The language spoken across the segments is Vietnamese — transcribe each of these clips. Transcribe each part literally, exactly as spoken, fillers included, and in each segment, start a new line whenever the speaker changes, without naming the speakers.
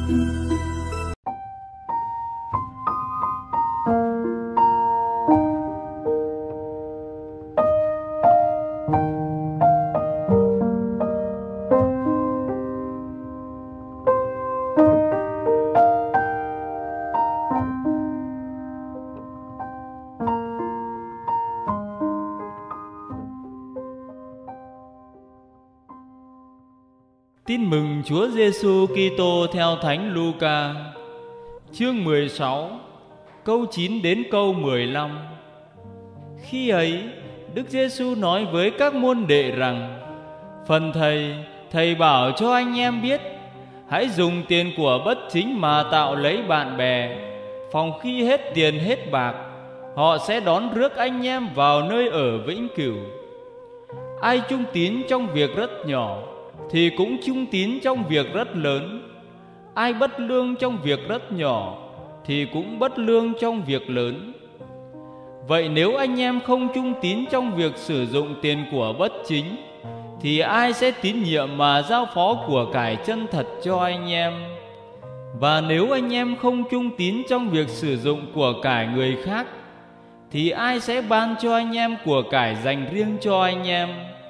Tin mừng Chúa Giêsu Kitô theo Thánh Luca, chương mười sáu, câu chín đến câu mười lăm. Khi ấy, Đức Giêsu nói với các môn đệ rằng: Phần thầy, thầy bảo cho anh em biết, hãy dùng tiền của bất chính mà tạo lấy bạn bè, phòng khi hết tiền hết bạc, họ sẽ đón rước anh em vào nơi ở vĩnh cửu. Ai trung tín trong việc rất nhỏ thì cũng trung tín trong việc rất lớn. Ai bất lương trong việc rất nhỏ thì cũng bất lương trong việc lớn. Vậy nếu anh em không trung tín trong việc sử dụng tiền của bất chính, thì ai sẽ tín nhiệm mà giao phó của cải chân thật cho anh em? Và nếu anh em không trung tín trong việc sử dụng của cải người khác, thì ai sẽ ban cho anh em của cải dành riêng cho anh em?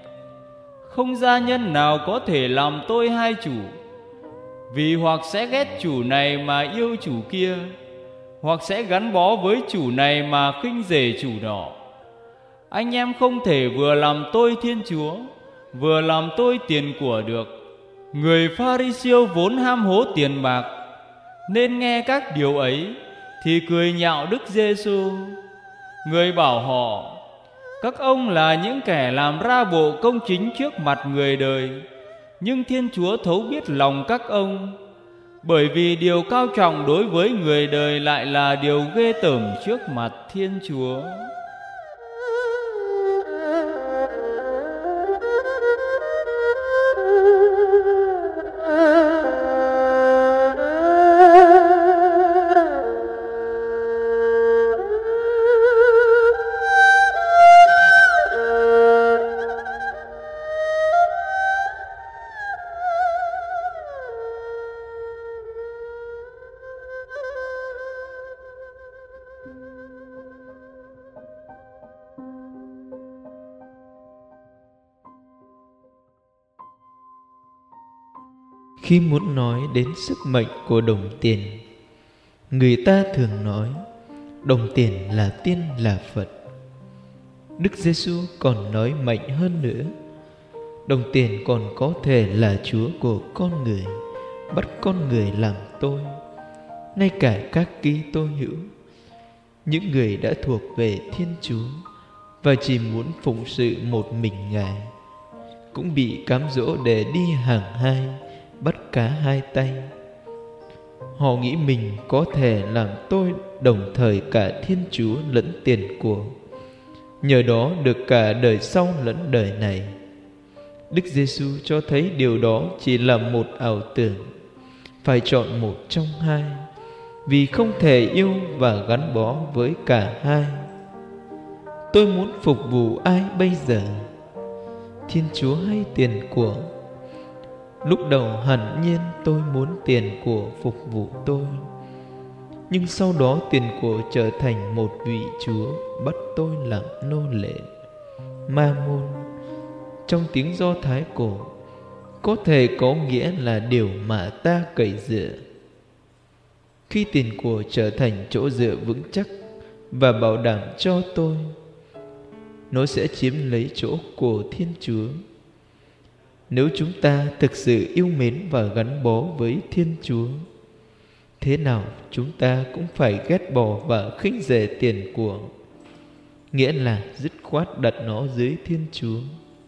Không gia nhân nào có thể làm tôi hai chủ, vì hoặc sẽ ghét chủ này mà yêu chủ kia, hoặc sẽ gắn bó với chủ này mà khinh rể chủ nọ. Anh em không thể vừa làm tôi Thiên Chúa, vừa làm tôi tiền của được. Người Pha-ri-siêu vốn ham hố tiền bạc, nên nghe các điều ấy thì cười nhạo Đức Giêsu. Người bảo họ: Các ông là những kẻ làm ra bộ công chính trước mặt người đời, nhưng Thiên Chúa thấu biết lòng các ông, bởi vì điều cao trọng đối với người đời lại là điều ghê tởm trước mặt Thiên Chúa.
Khi muốn nói đến sức mạnh của đồng tiền, người ta thường nói đồng tiền là tiên là Phật. Đức Giêsu còn nói mạnh hơn nữa, đồng tiền còn có thể là Chúa của con người, bắt con người làm tôi. Ngay cả các Kitô hữu, những người đã thuộc về Thiên Chúa và chỉ muốn phụng sự một mình Ngài, cũng bị cám dỗ để đi hàng hai, bắt cá hai tay. Họ nghĩ mình có thể làm tôi đồng thời cả Thiên Chúa lẫn tiền của, nhờ đó được cả đời sau lẫn đời này. Đức Giêsu cho thấy điều đó chỉ là một ảo tưởng, phải chọn một trong hai, vì không thể yêu và gắn bó với cả hai. Tôi muốn phục vụ ai bây giờ, Thiên Chúa hay tiền của? Lúc đầu hẳn nhiên tôi muốn tiền của phục vụ tôi, nhưng sau đó tiền của trở thành một vị chúa bắt tôi làm nô lệ. Ma-môn trong tiếng Do Thái cổ có thể có nghĩa là điều mà ta cậy dựa. Khi tiền của trở thành chỗ dựa vững chắc và bảo đảm cho tôi, nó sẽ chiếm lấy chỗ của Thiên Chúa. Nếu chúng ta thực sự yêu mến và gắn bó với Thiên Chúa, thế nào chúng ta cũng phải ghét bỏ và khinh rẻ tiền của, nghĩa là dứt khoát đặt nó dưới Thiên Chúa.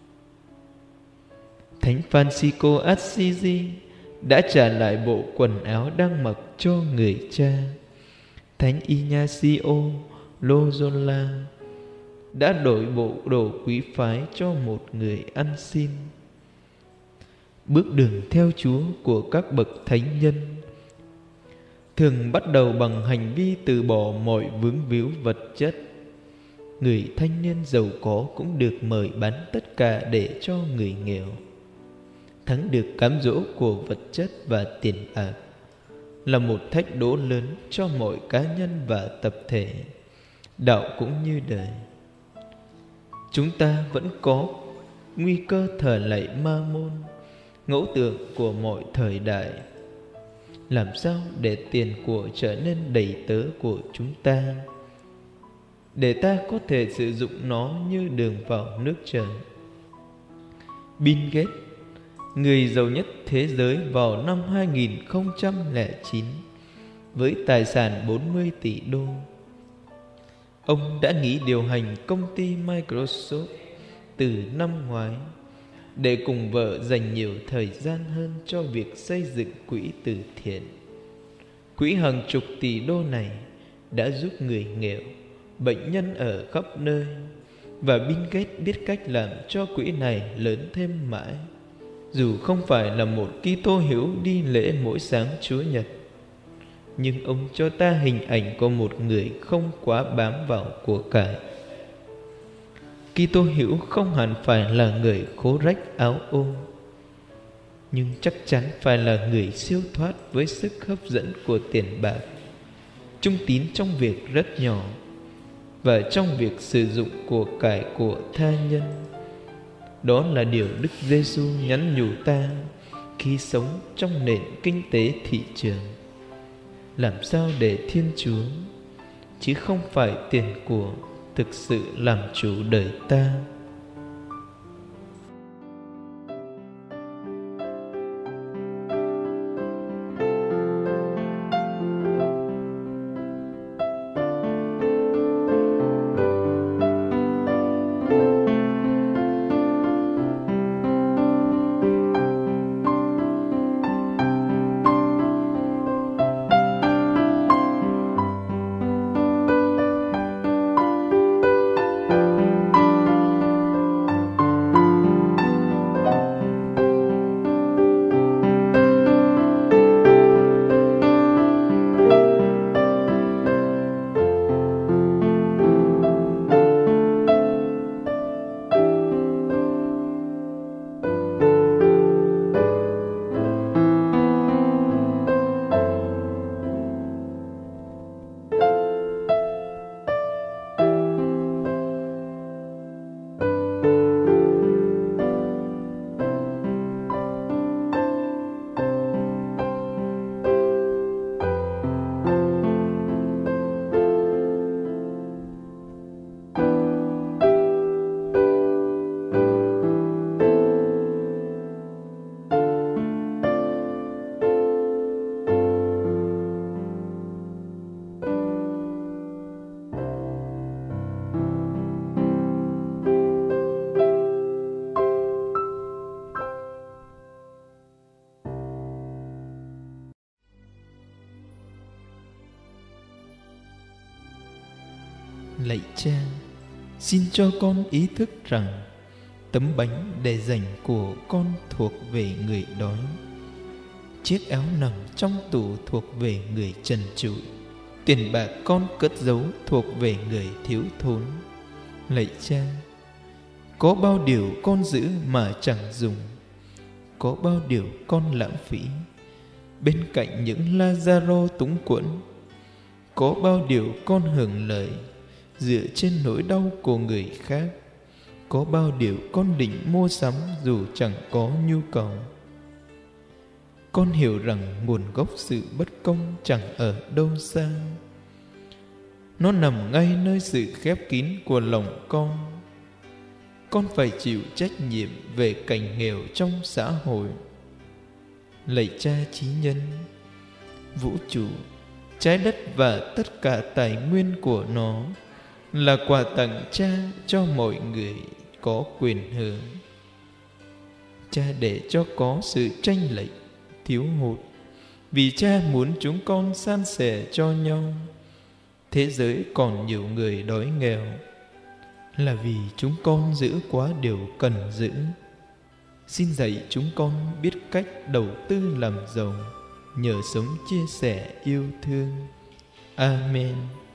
Thánh Francisco Assisi đã trả lại bộ quần áo đang mặc cho người cha. Thánh Ignacio Loyola đã đổi bộ đồ quý phái cho một người ăn xin. Bước đường theo Chúa của các bậc thánh nhân thường bắt đầu bằng hành vi từ bỏ mọi vướng víu vật chất. Người thanh niên giàu có cũng được mời bán tất cả để cho người nghèo. Thắng được cám dỗ của vật chất và tiền bạc, là một thách đố lớn cho mọi cá nhân và tập thể, đạo cũng như đời. Chúng ta vẫn có nguy cơ thờ lạy Ma Môn, ngẫu tượng của mọi thời đại. Làm sao để tiền của trở nên đầy tớ của chúng ta, để ta có thể sử dụng nó như đường vào nước trời? Bill Gates, người giàu nhất thế giới vào năm hai nghìn không trăm lẻ chín, với tài sản bốn mươi tỷ đô. Ông đã nghỉ điều hành công ty Microsoft từ năm ngoái để cùng vợ dành nhiều thời gian hơn cho việc xây dựng quỹ từ thiện. Quỹ hàng chục tỷ đô này đã giúp người nghèo, bệnh nhân ở khắp nơi, và Bill Gates biết cách làm cho quỹ này lớn thêm mãi. Dù không phải là một Kitô hữu đi lễ mỗi sáng Chúa Nhật, nhưng ông cho ta hình ảnh của một người không quá bám vào của cải. Kitô hữu không hẳn phải là người khố rách áo ôm, nhưng chắc chắn phải là người siêu thoát với sức hấp dẫn của tiền bạc, trung tín trong việc rất nhỏ và trong việc sử dụng của cải của tha nhân. Đó là điều Đức Giêsu nhắn nhủ ta khi sống trong nền kinh tế thị trường. Làm sao để Thiên Chúa, chứ không phải tiền của, thực sự làm chủ đời ta. Lạy Cha, xin cho con ý thức rằng tấm bánh để dành của con thuộc về người đói, chiếc áo nằm trong tủ thuộc về người trần trụi, tiền bạc con cất giấu thuộc về người thiếu thốn. Lạy Cha, có bao điều con giữ mà chẳng dùng, có bao điều con lãng phí bên cạnh những Lazaro túng quẫn, có bao điều con hưởng lợi dựa trên nỗi đau của người khác, có bao điều con định mua sắm dù chẳng có nhu cầu. Con hiểu rằng nguồn gốc sự bất công chẳng ở đâu xa, nó nằm ngay nơi sự khép kín của lòng con. Con phải chịu trách nhiệm về cảnh nghèo trong xã hội. Lạy Cha chí nhân, vũ trụ, trái đất và tất cả tài nguyên của nó là quà tặng Cha cho mọi người có quyền hưởng. Cha để cho có sự tranh lệch, thiếu hụt, vì Cha muốn chúng con san sẻ cho nhau. Thế giới còn nhiều người đói nghèo là vì chúng con giữ quá điều cần giữ. Xin dạy chúng con biết cách đầu tư làm giàu nhờ sống chia sẻ yêu thương. Amen.